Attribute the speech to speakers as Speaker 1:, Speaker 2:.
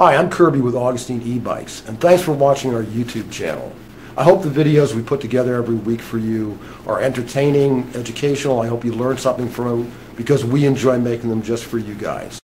Speaker 1: Hi, I'm Kirby with Augustine E-Bikes, and thanks for watching our YouTube channel. I hope the videos we put together every week for you are entertaining, educational. I hope you learn something from them because we enjoy making them just for you guys.